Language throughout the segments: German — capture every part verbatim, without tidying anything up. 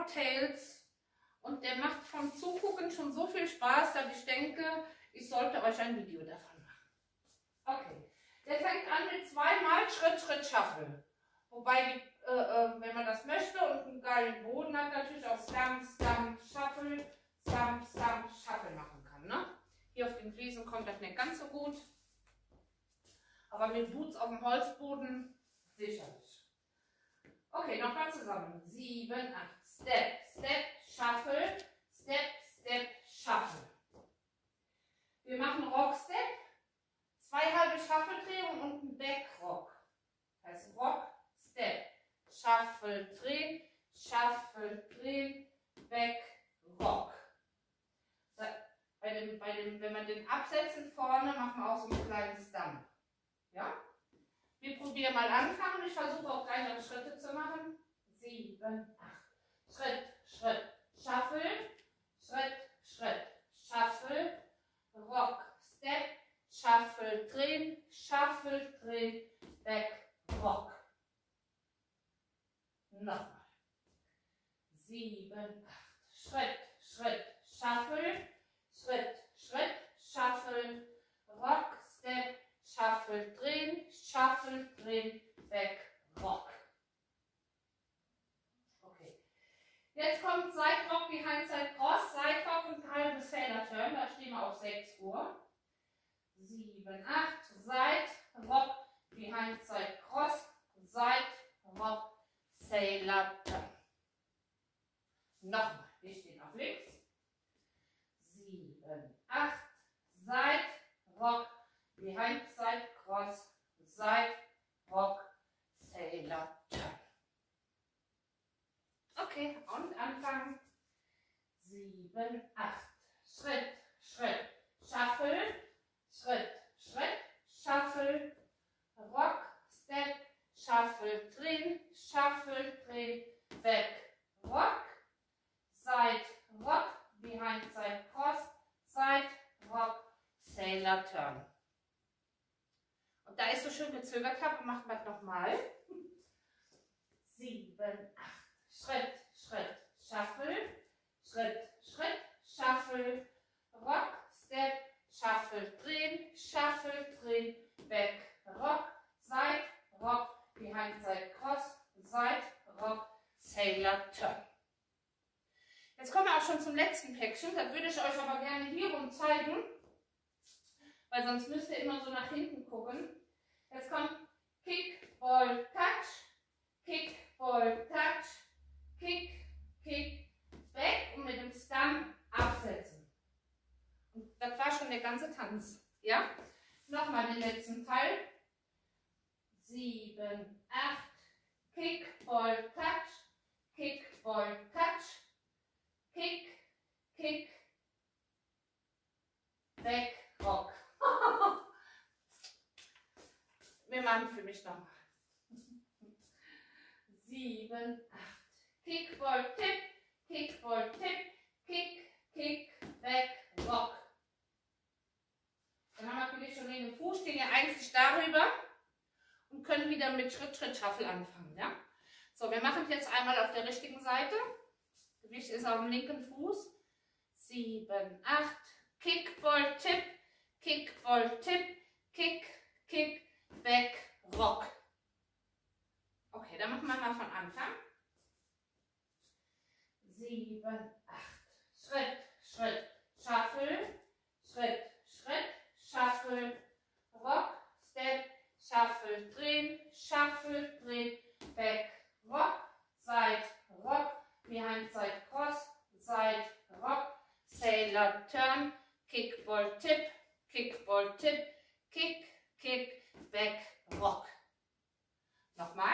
Power Tails und der macht vom Zugucken schon so viel Spaß, dass ich denke, ich sollte euch ein Video davon machen. Okay, der fängt an mit zweimal Schritt, Schritt, Shuffle. Wobei, die, äh, äh, wenn man das möchte und einen geilen Boden hat, natürlich auch Stamp, Stamp, Shuffle, Stamp, Stamp, Shuffle machen kann. Ne? Hier auf den Fliesen kommt das nicht ganz so gut. Aber mit Boots auf dem Holzboden sicherlich. Okay, nochmal zusammen. sieben, acht. Step, Step, Shuffle, Step, Step, Shuffle. Wir machen Rock Step, zwei halbe Shuffle-Drehungen und ein Back-Rock. Das heißt Rock, Step, Shuffle, drehen, Shuffle, drehen, Back, Rock. Bei dem, bei dem, wenn wir den absetzen vorne, machen wir auch so einen kleinen Stump. Ja? Wir probieren mal anfangen. Ich versuche auch kleinere Schritte zu machen. sieben, acht. Schritt, Schritt, Shuffle, Schritt, Schritt, Shuffle, Rock, Step, Shuffle, drehen, Shuffle, drehen, Back, Rock. Nochmal. sieben, acht. Schritt, Schritt, Shuffle, Schritt, Schritt, Shuffle, Rock, Step, Shuffle, drehen, Shuffle, drehen, Back, Rock. Okay. Jetzt kommt Side Rock, Behind Side Cross, Side Rock und halbe Sailor Turn. Da stehen wir auf sechs Uhr. sieben, acht, Side Rock, Behind Side Cross, Side Rock, Sailor Turn. Nochmal, wir stehen auf links. sieben, acht, Side Rock, Behind Side Cross, Side Rock, Sailor Turn. Okay, und anfangen. sieben, acht. Schritt, Schritt, Shuffle, Schritt, Schritt, Shuffle, Rock, Step, Shuffle, drehen, Shuffle, drehen, Back, Rock, Side Rock, Behind Side Cross, Side Rock, Sailor Turn. Und da ich so schön gezögert habe, machen wir es nochmal. sieben, acht. Schritt, Schritt, Shuffle, Schritt, Schritt, Shuffle, Rock, Step, Shuffle, drehen, Shuffle, drehen, Back, Rock, Side, Rock, Behind Side Cross, Side, Rock, Sailor Turn. Jetzt kommen wir auch schon zum letzten Päckchen. Das würde ich euch aber gerne hier rum zeigen, weil sonst müsst ihr immer so nach hinten gucken. Jetzt kommt Kick, Ball, Touch, Kick, Ball, Touch, Kick, Kick, Back und mit dem Stump absetzen. Und das war schon der ganze Tanz. Ja? Nochmal den letzten Teil. sieben, acht, Kick, Ball, Touch, Kick, Ball, Touch, Kick, Kick, Back, Rock. Wir machen für mich nochmal. sieben, acht. Kick, Ball, Tipp, Kick, Ball, Tipp, Kick, Kick, Back, Rock. Dann haben wir natürlich schon den Fuß, stehen ja eigentlich darüber und können wieder mit Schritt, Schritt, Shuffle anfangen. Ja? So, wir machen jetzt einmal auf der richtigen Seite. Gewicht ist auf dem linken Fuß. sieben, acht. Kick, Ball, Tipp, Kick, Ball, Tipp, Kick, Kick, Back, Rock. Okay, dann machen wir mal von Anfang. sieben, acht. Schritt, Schritt, Shuffle, Schritt, Schritt, Shuffle, Rock, Step, Shuffle, drehen, Shuffle, drehen, Back, Rock, Side, Rock, Behind Side Cross, Side, Rock, Sailor Turn, Kick, Ball, Tip, Kick, Ball, Tip, Kick, Kick, Back, Rock. Nochmal.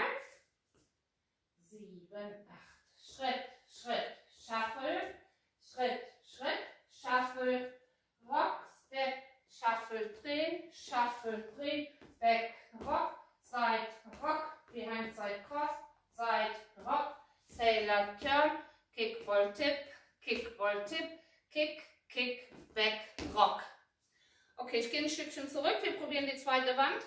sieben, acht. Schritt, Schritt, Shuffle, Schritt, Schritt, Shuffle, Rock, Step, Shuffle, drehen, Shuffle, drehen, Back, Rock, Side, Rock, Behind Side Cross, Side, Rock, Sailor Turn, Kick, Ball, Tip, Kick, Ball, Tip, Kick, Kick, Back, Rock. Okay, ich gehe ein Stückchen zurück. Wir probieren die zweite Wand.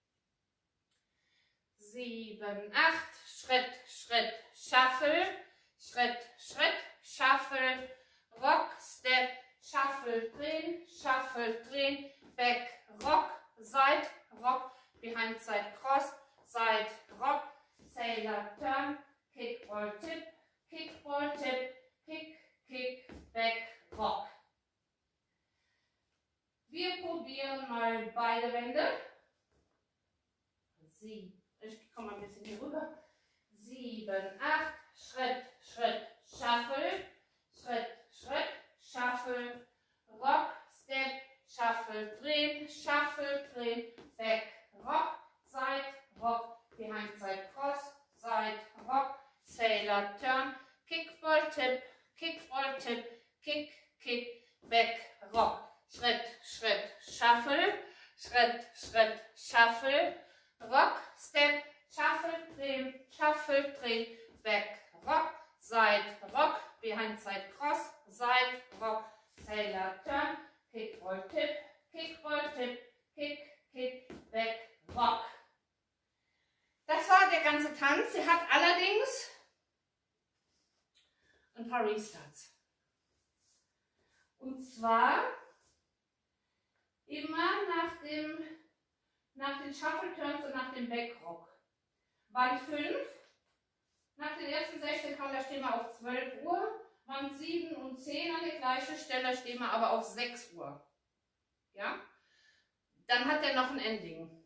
sieben, acht, Schritt, Schritt, Shuffle, Schritt, Schritt, Shuffle, Rock, Step, Shuffle, drehen, Shuffle, drehen, Back, Rock, Side, Rock, Behind, Side, Cross, Side, Rock, Sailor, Turn, Kick, Roll, Tip, Kick, Roll, Tip, Kick, Kick, Back, Rock. Wir probieren mal beide Wände. Sie, ich komme mal ein bisschen hier rüber. Sieben, acht, Schritt, Schritt, Shuffle, Schritt, Schritt, Shuffle, Rock, Step, Shuffle, drehen, Shuffle, drehen, Back, Rock, Side, Rock, Behind, Side, Cross, Side, Rock, Sailor, Turn, Kick, Roll, Tip, Kick, Roll, Tip, Kick, Kick, Back, Rock. Schritt, Schritt, Shuffle, Schritt, Schritt, Shuffle, Rock, Step, Shuffle, drehen, Shuffle, drehen, Back, Rock, Side, Rock, Behind, Side, Cross, Side, Rock, Sailor, Turn, Kick, Roll, Tip, Kick, Roll, Tip, Kick, Kick, Back, Rock. Das war der ganze Tanz. Sie hat allerdings ein paar Restarts. Und zwar immer nach, dem, nach den Shuffle Turns und nach dem Backrock. Band fünf, nach den ersten sechzehn Count, da stehen wir auf zwölf Uhr. Band sieben und zehn an der gleichen Stelle stehen wir aber auf sechs Uhr. Ja? Dann hat er noch ein Ending.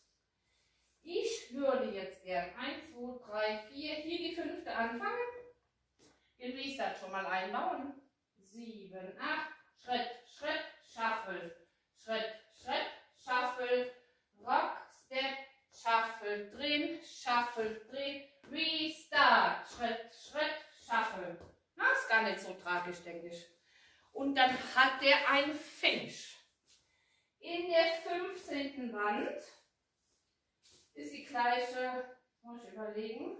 Ich würde jetzt gern eins, zwei, drei, vier, hier die fünfte anfangen. Den Restart schon mal einbauen. sieben, acht, Schritt, Schritt, Shuffle. Schritt, Schritt, Shuffle, Rock, Step, Shuffle, drehen, Shuffle, drehen, Restart, Schritt, Schritt, Shuffle. Na, ist gar nicht so tragisch, denke ich. Und dann hat der ein Finish. In der fünfzehnten Wand ist die gleiche, muss ich überlegen.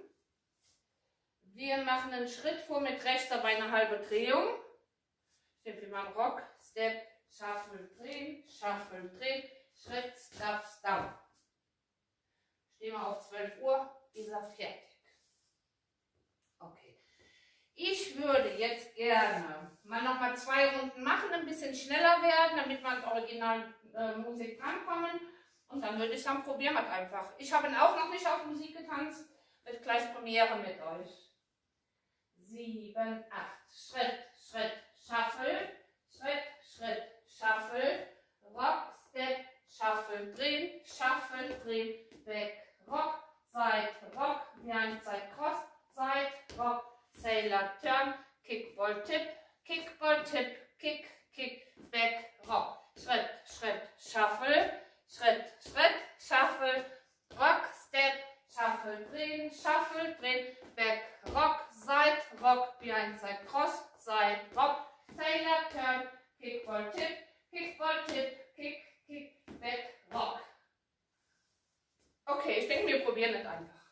Wir machen einen Schritt vor mit rechts dabei eine halbe Drehung. Ich nehme mal Rock, Step, Shuffle, drehen, Shuffle, drehen, Schritt, Stop, Stop. Stehen wir auf zwölf Uhr, ist er fertig. Okay. Ich würde jetzt gerne mal noch mal zwei Runden machen, ein bisschen schneller werden, damit wir an die Originalmusik äh, drankommen. Und dann würde ich sagen, probieren wir es einfach. Ich habe ihn auch noch nicht auf Musik getanzt, wird gleich Premiere mit euch. sieben, acht, Schritt, Schritt, Shuffle, Schritt, Schritt, Shuffle, Rock, Step, Shuffle, drehen, Shuffle, drehen, Back, Rock, Side, Rock, Behind, Side, Cross, Side, Rock, Sailor, Turn, Kick, Ball, Tip, Kick, Ball, Tip, Kick, Kick, Back, Rock, Schritt, Schritt, Shuffle, Schritt, Schritt, Shuffle, Rock, Step, Shuffle, drehen, Shuffle, drehen, Back, Rock, Side, Rock, Behind, Side, Cross, Side, Rock, Sailor, Turn, Kick, Ball, Tip, Kick, Ball, Tip, Kick, Kick, Back, Rock. Okay, ich denke, wir probieren das einfach.